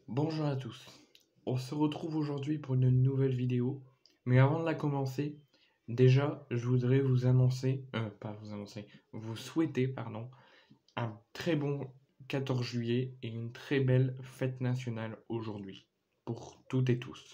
Bonjour à tous, on se retrouve aujourd'hui pour une nouvelle vidéo, mais avant de la commencer, déjà je voudrais vous souhaiter un très bon 14 juillet et une très belle fête nationale aujourd'hui, pour toutes et tous.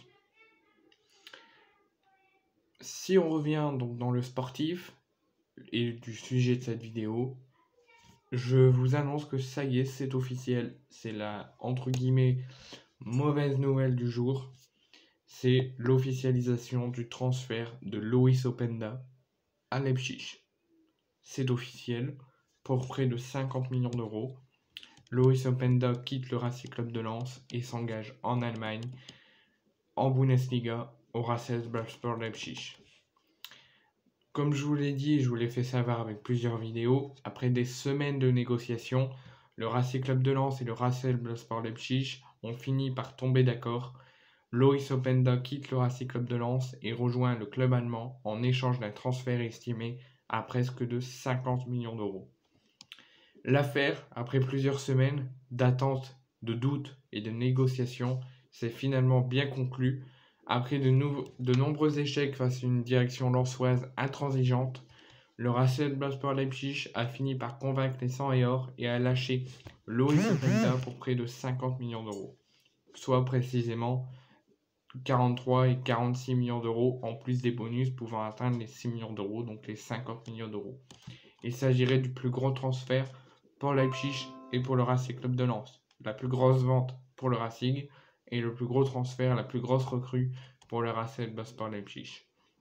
Si on revient donc dans le sportif et du sujet de cette vidéo, je vous annonce que ça y est, c'est officiel, c'est la entre guillemets mauvaise nouvelle du jour. C'est l'officialisation du transfert de Loïs Openda à Leipzig. C'est officiel pour près de 50 millions d'euros. Loïs Openda quitte le Racing Club de Lens et s'engage en Allemagne, en Bundesliga, au Rasenballsport Leipzig. Comme je vous l'ai dit, je vous l'ai fait savoir avec plusieurs vidéos, après des semaines de négociations, le Racing Club de Lens et le Rasenballsport Leipzig ont fini par tomber d'accord. Loïs Openda quitte le Racing Club de Lens et rejoint le club allemand en échange d'un transfert estimé à presque de 50 millions d'euros. L'affaire, après plusieurs semaines d'attente, de doutes et de négociations, s'est finalement bien conclue. Après de nombreux échecs face à une direction lensoise intransigeante, le Rasenballsport Leipzig a fini par convaincre les 100 et or et a lâché Loïs Openda pour près de 50 millions d'euros, soit précisément 43 et 46 millions d'euros en plus des bonus pouvant atteindre les 6 millions d'euros, donc les 50 millions d'euros. Il s'agirait du plus gros transfert pour Leipzig et pour le Racing Club de Lens, la plus grosse vente pour le Racing et le plus gros transfert, la plus grosse recrue pour le Rasenballsport Leipzig.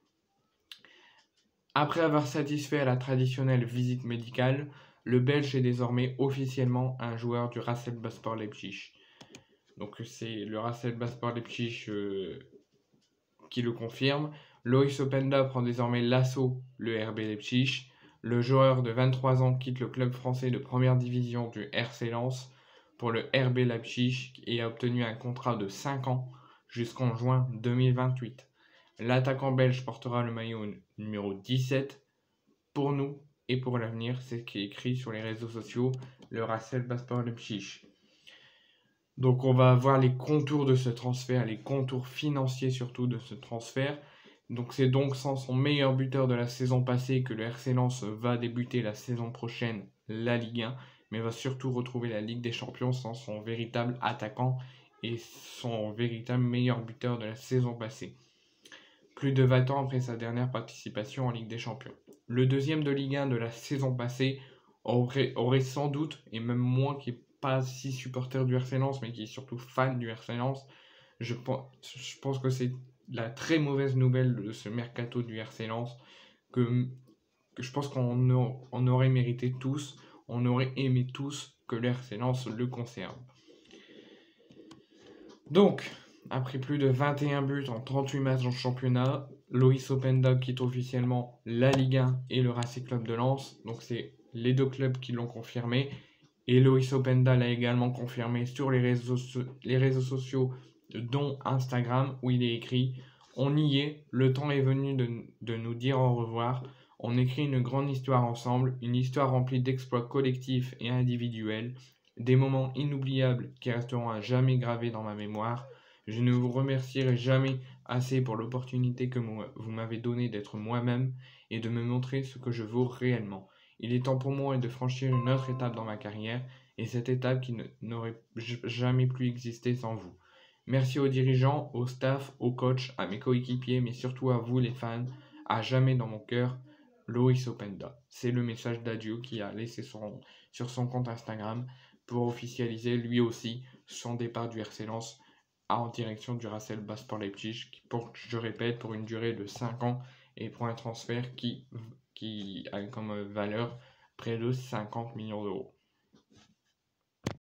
Après avoir satisfait à la traditionnelle visite médicale, le Belge est désormais officiellement un joueur du Rasenballsport Leipzig. Donc c'est le Rasenballsport Leipzig qui le confirme. Loïs Openda prend désormais l'assaut le RB Leipzig. Le joueur de 23 ans quitte le club français de première division du RC Lens pour le RB Leipzig et a obtenu un contrat de 5 ans jusqu'en juin 2028. L'attaquant belge portera le maillot numéro 17 pour nous et pour l'avenir, c'est ce qui est écrit sur les réseaux sociaux, le Rasenballsport Leipzig. Donc on va voir les contours de ce transfert, les contours financiers surtout de ce transfert. Donc c'est donc sans son meilleur buteur de la saison passée que le RC Lens va débuter la saison prochaine la Ligue 1, mais va surtout retrouver la Ligue des Champions sans son véritable attaquant et son véritable meilleur buteur de la saison passée. Plus de 20 ans après sa dernière participation en Ligue des Champions. Le deuxième de Ligue 1 de la saison passée aurait sans doute, et même moi qui pas si supporter du RC Lens, mais qui est surtout fan du RC Lens, je pense que c'est la très mauvaise nouvelle de ce mercato du RC Lens, que je pense qu'on aurait mérité tous, on aurait aimé tous que le RC Lens le conserve. Donc, après plus de 21 buts en 38 matchs en championnat, Loïs Openda quitte officiellement la Ligue 1 et le Racing Club de Lens, donc c'est les deux clubs qui l'ont confirmé. Et Loïs Openda l'a également confirmé sur les réseaux sociaux, dont Instagram, où il est écrit « On y est, le temps est venu de nous dire au revoir. On écrit une grande histoire ensemble, une histoire remplie d'exploits collectifs et individuels, des moments inoubliables qui resteront à jamais gravés dans ma mémoire. Je ne vous remercierai jamais assez pour l'opportunité que vous m'avez donnée d'être moi-même et de me montrer ce que je vaux réellement. Il est temps pour moi de franchir une autre étape dans ma carrière, et cette étape qui n'aurait jamais pu exister sans vous. Merci aux dirigeants, au staff, aux coachs, à mes coéquipiers, mais surtout à vous les fans, à jamais dans mon cœur, Loïs Openda. » C'est le message d'adieu qu'il a laissé sur son compte Instagram pour officialiser lui aussi son départ du RC Lens en direction du Rasenballsport Leipzig, je répète, pour une durée de 5 ans et pour un transfert qui a comme valeur près de 50 millions d'euros.